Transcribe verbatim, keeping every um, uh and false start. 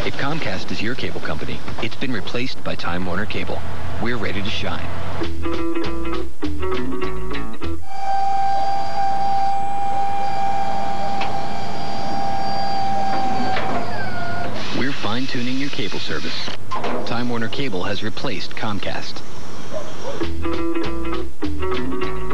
If Comcast is your cable company, it's been replaced by Time Warner Cable. We're ready to shine. We're fine-tuning your cable service. Time Warner Cable has replaced Comcast.